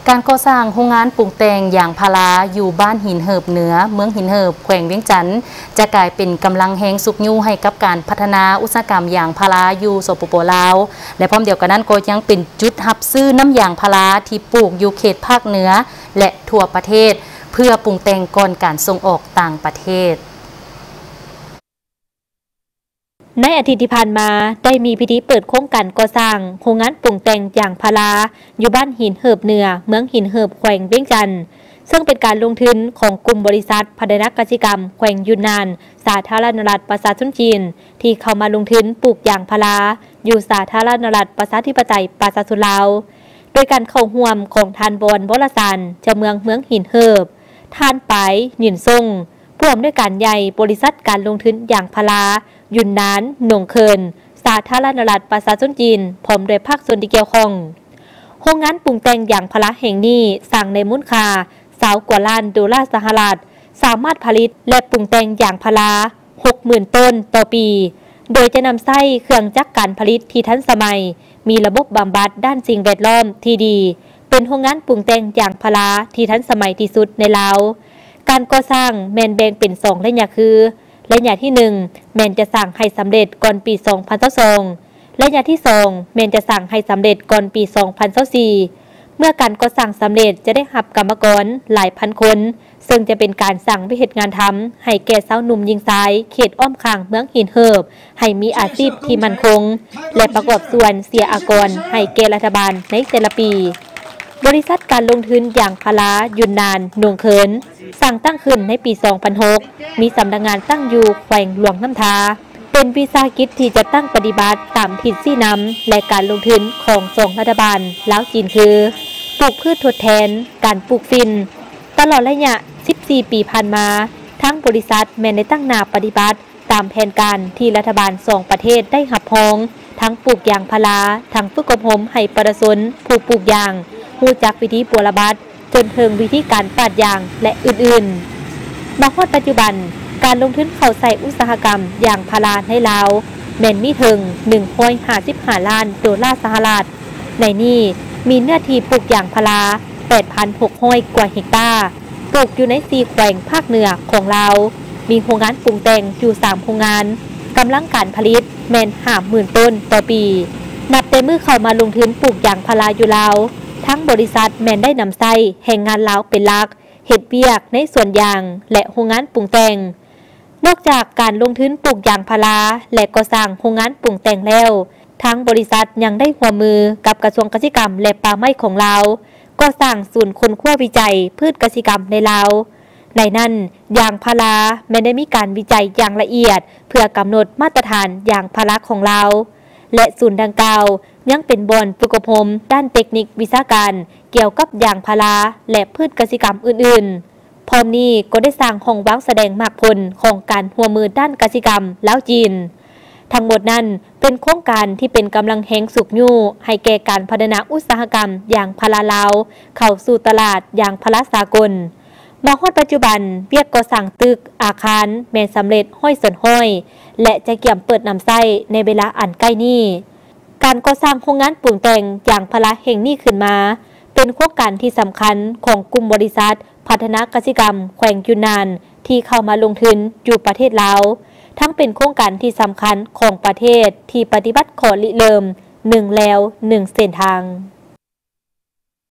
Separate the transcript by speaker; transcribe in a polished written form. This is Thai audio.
Speaker 1: การก่อสร้างโรงงานปรุงแต่งยางพาราอยู่บ้านหินเหิบเหนือเมืองหินเหิบแขวงเวียงจันทน์จะกลายเป็นกำลังแห่งสุกยูให้กับการพัฒนาอุตสาหกรรมยางพาราอยู่สปป.ลาวและพร้อมเดียวกันนั้นก็ยังเป็นจุดหับซื้อน้ำยางพาราที่ปลูกอยู่เขตภาคเหนือและทั่วประเทศเพื่อปรุงแต่งก่อนการส่งออกต่างประเทศ
Speaker 2: ในอาทิตย์ที่ผ่านมาได้มีพิธีเปิดโครงการก่อสร้างโรงงานปรุงแต่งยางพาราอยู่บ้านหินเหิบเหนือเมืองหินเหิบแขวงเวียงจันทน์ซึ่งเป็นการลงทุนของกลุ่มบริษัทพัฒนากสิกรรมแขวงยูนนานสาธารณรัฐประชาชนจีนที่เข้ามาลงทุนปลูกยางพาราอยู่สาธารณรัฐประชาธิปไตยประชาชนลาวโดยการเข้าร่วมของทานบอนวรสารจากเมืองหินเหิบทานไปหยินทรงร่วมด้วยการใหญ่บริษัทการลงทุนยางพารายุนนานหนงเคินสาธารณรัฐประชาชนจีนพร้อมด้วยภาคส่วนที่เกี่ยวข้องโรงงานปรุงแต่งยางพาราแห่งนี้สร้างในมูลค่า20 กว่าล้านดอลลาร์สหรัฐสามารถผลิตและปรุงแต่งยางพารา 60,000 ต้นต่อปีโดยจะนำใช้เครื่องจักรการผลิตที่ทันสมัยมีระบบบำบัดด้านสิ่งแวดล้อมที่ดีเป็นโรงงานปรุงแต่งยางพาราที่ทันสมัยที่สุดในลาวการก่อสร้างแมนแบ่งเป็น2ระยะคือระยะที่1แมนจะสร้างให้สำเร็จก่อนปี2022ระยะที่2แมนจะสร้างให้สำเร็จก่อนปี2024เมื่อการก่อสร้างสำเร็จจะได้รับกรรมกรหลายพันคนซึ่งจะเป็นการสั่งวิเหตุงานทำให้แก่สาวหนุ่มยิงซ้ายเขตอ้อมข้างเมืองหินเหิบให้มีอาชีพที่มั่นคงและประกอบส่วนเสียอากรให้แก่รัฐบาลในแต่ละปีบริษัทการลงทุนยางพารายุนนานหนงเคินสั่งตั้งขึ้นในปี 2006 มีสำนักงานตั้งอยู่แขวงหลวงน้ำทาเป็นวิสาหกิจที่จะตั้งปฏิบัติตามทิศชี้นำและการลงทุนของ2รัฐบาลลาวจีนคือปลูกพืชทดแทนการปลูกฟินตลอดระยะ 14 ปีผ่านมาทั้งบริษัทแม้ได้ตั้งหน้าปฏิบัติตามแผนการที่รัฐบาล2ประเทศได้หับพ้องทั้งปลูกยางพาราทั้งฝึกอบรมให้ประชาชนผู้ปลูกยางรู้จักวิธีปลูกระบาดจนถึงวิธีการปาดยางและอื่นๆมาฮอดปัจจุบันการลงทุนเข้าใส่อุตสาหกรรมยางพาราในลาวแม่นมีถึง155 ล้านดอลลาร์สหรัฐในนี้มีเนื้อที่ปลูกยางพารา 8,600 กว่าเฮกตาร์ปลูกอยู่ใน4แขวงภาคเหนือของลาวมีโรงงานปรุงแต่งอยู่3โรงงานกำลังการผลิตแม่น 50,000 ต้นต่อปีนับแต่มื้อเข้ามาลงทุนปลูกยางพาราอยู่ลาวทั้งบริษัทแม่นได้นำใช้แรงงานลาวเป็นหลักเฮ็ดเวียกในสวนยางและโรงงานปรุงแต่งนอกจากการลงทุนปลูกยางพาราและก่อสร้างโรงงานปรุงแต่งแล้วทั้งบริษัทยังได้ร่วมมือกับกระทรวงเกษตรกรรมและป่าไม้ของลาวก่อสร้างศูนย์ค้นคว้าวิจัยพืชเกษตรกรรมในลาวในนั้นยางพาราแม้ได้มีการวิจัยอย่างละเอียดเพื่อกำหนดมาตรฐานยางพาราของลาวและศูนย์ดังกล่าวยังเป็นบ่อนฝึกอบรมด้านเทคนิควิชาการเกี่ยวกับยางพาราและพืชเกษตรกรรมอื่นๆพร้อมนี้ก็ได้สร้างห้องว่างแสดงมากผลของการร่วมมือด้านเกษตรกรรมลาวจีนทั้งหมดนั้นเป็นโครงการที่เป็นกำลังแห่งสุกยูให้แก่การพัฒนาอุตสาหกรรมยางพาราลาวเข้าสู่ตลาดยางพาราสากลมาฮอดปัจจุบันเวียกก่อสร้างตึกอาคารแม่นสำเร็จห้อยสนห้อยและจะเกี่ยมเปิดนำไส้ในเวลาอันใกล้นี้การก่อสร้างโรงงานปรุงแต่งยางพาราแห่งนี้ขึ้นมาเป็นโครงการที่สำคัญของกลุ่มบริษัทพัฒนากสิกรรมแขวงยูนนานที่เข้ามาลงทุนอยู่ประเทศลาวทั้งเป็นโครงการที่สำคัญของประเทศที่ปฏิบัติขอริเริ่ม1 แล้ว 1 เส้นทาง